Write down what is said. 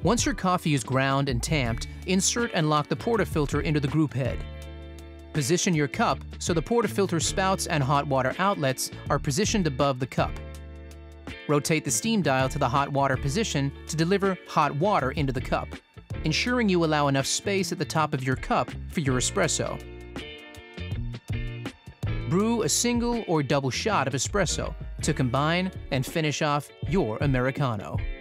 Once your coffee is ground and tamped, insert and lock the portafilter into the group head. Position your cup so the portafilter spouts and hot water outlets are positioned above the cup. Rotate the steam dial to the hot water position to deliver hot water into the cup, ensuring you allow enough space at the top of your cup for your espresso. Brew a single or double shot of espresso to combine and finish off your Americano.